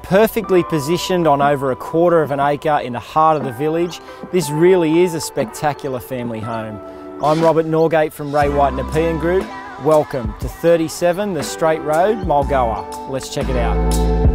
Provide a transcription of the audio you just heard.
Perfectly positioned on over 1/4 of an acre in the heart of the village, this really is a spectacular family home. I'm Robert Norgate from Ray White Nepean Group. Welcome to 37 The Straight Road, Mulgoa. Let's check it out.